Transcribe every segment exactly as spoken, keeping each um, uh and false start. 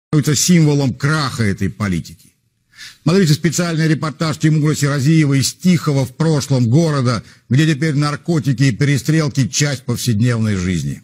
становится символом краха этой политики. Смотрите специальный репортаж Тимура Сиразиева из тихого в прошлом города, где теперь наркотики и перестрелки – часть повседневной жизни.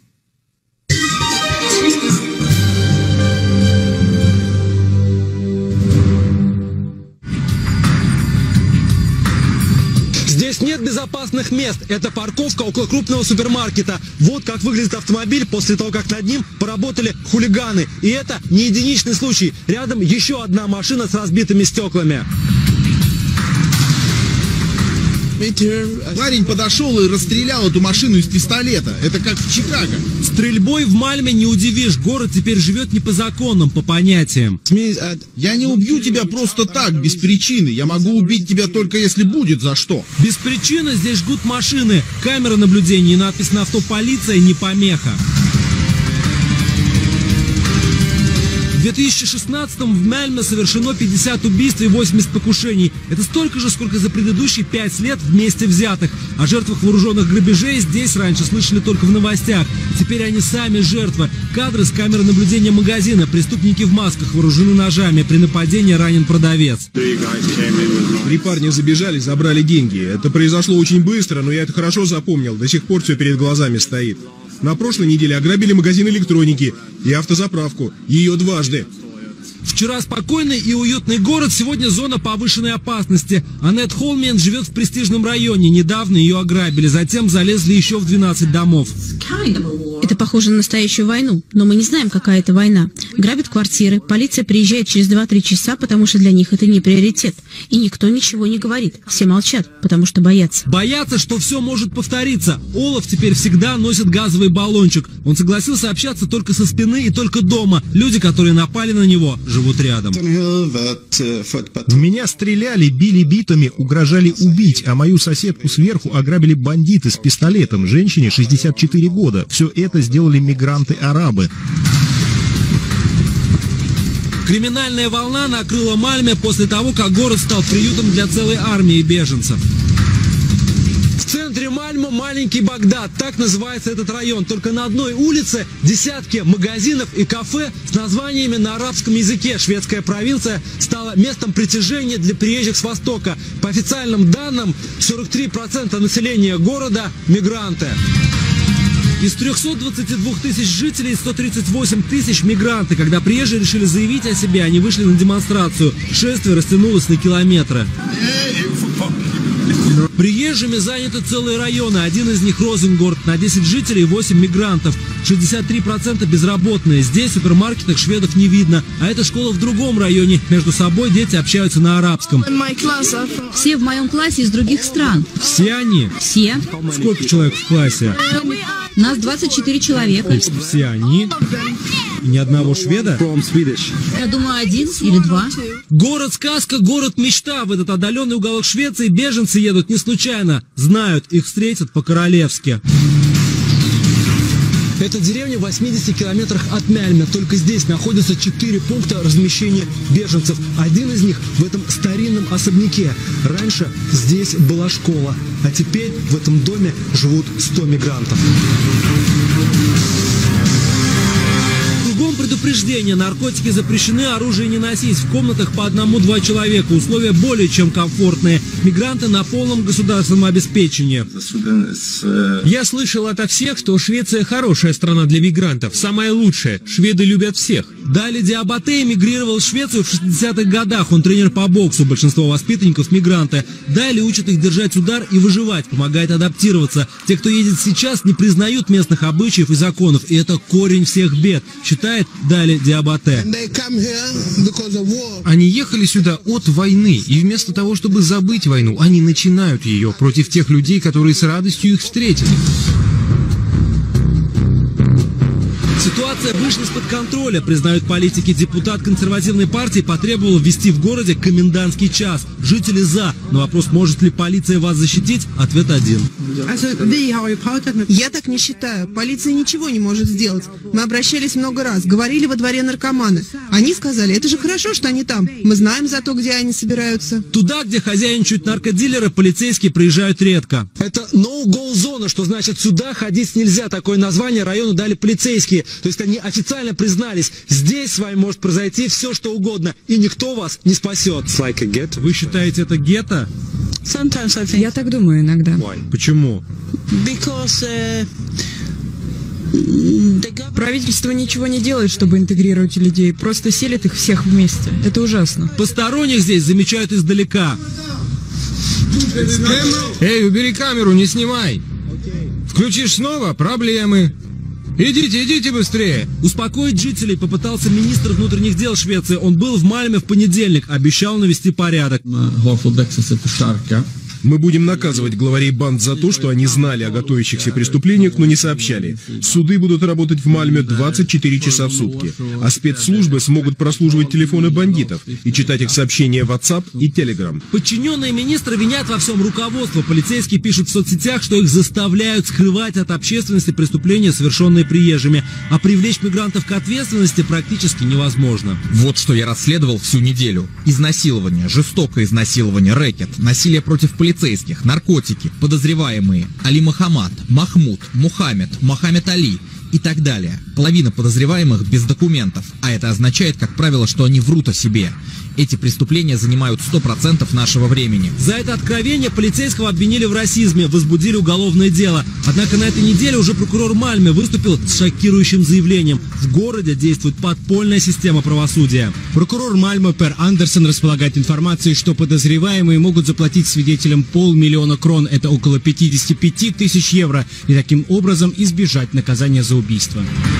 Здесь нет безопасных мест. Это парковка около крупного супермаркета. Вот как выглядит автомобиль после того, как над ним поработали хулиганы. И это не единичный случай. Рядом еще одна машина с разбитыми стеклами. Парень подошел и расстрелял эту машину из пистолета. Это как в Чикаго. Стрельбой в Мальме не удивишь. Город теперь живет не по законам, по понятиям. Я не убью тебя просто так, без причины. Я могу убить тебя только если будет за что. Без причины здесь жгут машины. Камера наблюдения и надпись на авто «Полиция» не помеха. В две тысячи шестнадцатом в Мальме совершено пятьдесят убийств и восемьдесят покушений. Это столько же, сколько за предыдущие пять лет вместе взятых. О жертвах вооруженных грабежей здесь раньше слышали только в новостях. Теперь они сами жертвы. Кадры с камеры наблюдения магазина. Преступники в масках вооружены ножами. При нападении ранен продавец. Три парня забежали, забрали деньги. Это произошло очень быстро, но я это хорошо запомнил. До сих пор все перед глазами стоит. На прошлой неделе ограбили магазин электроники и автозаправку. Ее дважды. Вчера спокойный и уютный город, сегодня зона повышенной опасности. Аннет Холмен живет в престижном районе. Недавно ее ограбили, затем залезли еще в двенадцать домов. Это похоже на настоящую войну, но мы не знаем, какая это война. Грабят квартиры, полиция приезжает через два-три часа, потому что для них это не приоритет. И никто ничего не говорит. Все молчат, потому что боятся. Боятся, что все может повториться. Олаф теперь всегда носит газовый баллончик. Он согласился общаться только со спины и только дома. Люди, которые напали на него, живут рядом. В меня стреляли, били битами, угрожали убить, а мою соседку сверху ограбили бандиты с пистолетом, женщине шестьдесят четыре года. Все это сделали мигранты-арабы. Криминальная волна накрыла Мальме после того, как город стал приютом для целой армии беженцев. В центре Мальмы маленький Багдад, так называется этот район. Только на одной улице десятки магазинов и кафе с названиями на арабском языке. Шведская провинция стала местом притяжения для приезжих с Востока. По официальным данным, сорок три процента населения города – мигранты. Из трёхсот двадцати двух тысяч жителей сто тридцать восемь тысяч мигранты. Когда приезжие решили заявить о себе, они вышли на демонстрацию. Шествие растянулось на километры. Приезжими заняты целые районы. Один из них Розенгорд. На десять жителей восемь мигрантов. шестьдесят три процента безработные. Здесь в супермаркетах шведов не видно. А это школа в другом районе. Между собой дети общаются на арабском. Все в моем классе из других стран. Все они? Все. Сколько человек в классе? Нас двадцать четыре человека. Все они? И ни одного шведа? Я думаю, один или два. Город-сказка, город-мечта. В этот отдаленный уголок Швеции беженцы едут не случайно. Знают, их встретят по-королевски. Это деревня в восьмидесяти километрах от Мальме. Только здесь находятся четыре пункта размещения беженцев. Один из них в этом старинном особняке. Раньше здесь была школа, а теперь в этом доме живут сто мигрантов. Предупреждение: наркотики запрещены, оружие не носить. В комнатах по одному-два человека. Условия более чем комфортные. Мигранты на полном государственном обеспечении. Я слышал ото всех, что Швеция хорошая страна для мигрантов. Самая лучшая. Шведы любят всех. Дали Диабате эмигрировал в Швецию в шестидесятых годах. Он тренер по боксу. Большинство воспитанников мигранты. Дали учат их держать удар и выживать. Помогает адаптироваться. Те, кто едет сейчас, не признают местных обычаев и законов. И это корень всех бед, считает Дали Диабате. Они ехали сюда от войны, и вместо того, чтобы забыть войну, они начинают ее против тех людей, которые с радостью их встретили. Ситуация вышла из-под контроля, признают политики. Депутат консервативной партии потребовал ввести в городе комендантский час. Жители за. Но вопрос, может ли полиция вас защитить, ответ один. Я так не считаю. Полиция ничего не может сделать. Мы обращались много раз, говорили во дворе наркоманы. Они сказали, это же хорошо, что они там. Мы знаем зато, где они собираются. Туда, где хозяйничают наркодилеры, полицейские приезжают редко. Это no-go зона, что значит сюда ходить нельзя. Такое название району дали полицейские. То есть они официально признались, здесь с вами может произойти все, что угодно, и никто вас не спасет. Вы считаете это гетто? Я так думаю иногда. Почему? Правительство ничего не делает, чтобы интегрировать людей, просто селит их всех вместе. Это ужасно. Посторонних здесь замечают издалека. Эй, убери камеру, не снимай. Включишь снова — проблемы. Идите, идите быстрее. Успокоить жителей попытался министр внутренних дел Швеции. Он был в Мальме в понедельник, обещал навести порядок. Мы будем наказывать главарей банд за то, что они знали о готовящихся преступлениях, но не сообщали. Суды будут работать в Мальме двадцать четыре часа в сутки, а спецслужбы смогут прослушивать телефоны бандитов и читать их сообщения в WhatsApp и Telegram. Подчиненные министра винят во всем руководство. Полицейские пишут в соцсетях, что их заставляют скрывать от общественности преступления, совершенные приезжими. А привлечь мигрантов к ответственности практически невозможно. Вот что я расследовал всю неделю. Изнасилование, жестокое изнасилование, рэкет, насилие против полицейских, наркотики, подозреваемые Али Мохаммад, Махмуд, Мухаммед, Мохаммед Али и так далее. Половина подозреваемых без документов, а это означает, как правило, что они врут о себе. Эти преступления занимают сто процентов нашего времени. За это откровение полицейского обвинили в расизме, возбудили уголовное дело. Однако на этой неделе уже прокурор Мальме выступил с шокирующим заявлением. В городе действует подпольная система правосудия. Прокурор Мальме Пер Андерсон располагает информацией, что подозреваемые могут заплатить свидетелям полмиллиона крон, это около пятьдесят пять тысяч евро, и таким образом избежать наказания за убийство.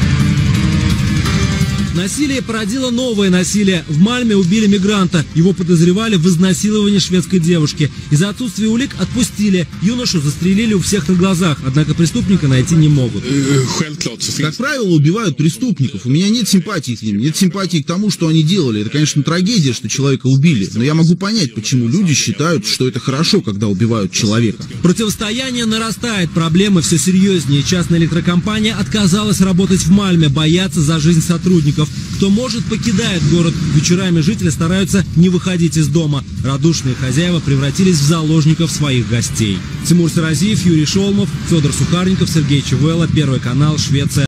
Насилие породило новое насилие. В Мальме убили мигранта. Его подозревали в изнасиловании шведской девушки. Из-за отсутствия улик отпустили. Юношу застрелили у всех на глазах. Однако преступника найти не могут. Как правило, убивают преступников. У меня нет симпатии к ним, нет симпатии к тому, что они делали. Это, конечно, трагедия, что человека убили. Но я могу понять, почему люди считают, что это хорошо, когда убивают человека. Противостояние нарастает. Проблемы все серьезнее. Частная электрокомпания отказалась работать в Мальме. Боятся за жизнь сотрудников. Кто может, покидает город. Вечерами жители стараются не выходить из дома. Радушные хозяева превратились в заложников своих гостей. Тимур Саразиев, Юрий Шолмов, Федор Сухарников, Сергей Чевелла, Первый канал, Швеция.